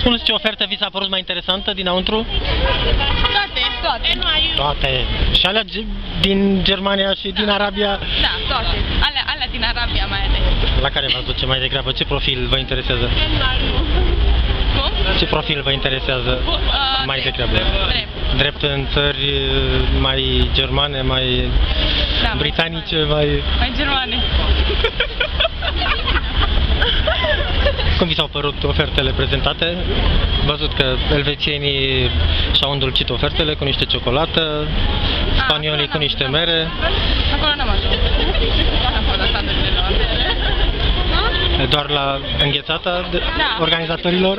Spuneți ce ofertă vi s-a părut mai interesantă dinăuntru? Toate. Toate. Și alea din Germania și din Arabia? Da, toate. Alea din Arabia mai ales. La care v-ați duce mai degrabă? Ce profil vă interesează? Cum? Ce profil vă interesează mai degrabă? Drept în țări mai germane, mai britanice, mai germane. Cum vi s-au părut ofertele prezentate? Văzut că elvețienii și-au îndulcit ofertele cu niște ciocolată, spaniolii cu niște mere. Acolo n-am ajuns. N-am fost la standurile lor. Doar la înghețata organizatorilor?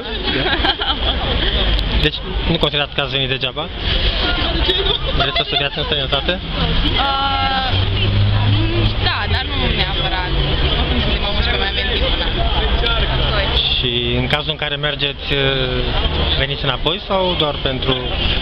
Deci nu considerați că ați venit degeaba? Vreți să studiați în străinătate? Da, dar nu neapărat. Oricum suntem 11, mai avem timp până Și în cazul în care mergeți, veniți înapoi sau doar pentru...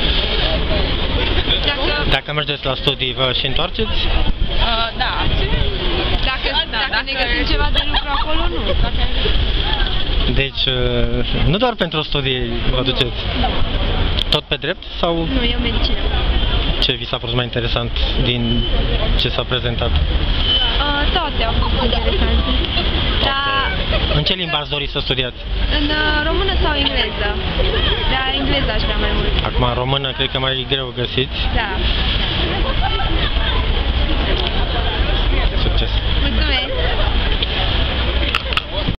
Dacă mergeți la studii, vă și întoarceți? Da. Dacă ne găsim ceva de lucru acolo, nu. Deci, nu doar pentru studii vă duceți? Tot pe drept sau... Nu, eu medicină. Ce vi s-a părut mai interesant din ce s-a prezentat? Toate au fost interesante. Dar... În ce limbă ați dori să studiați? În română sau engleză? Da, engleză aș vrea mai mult. Acum, în română cred că mai greu găsiți. Da. Succes!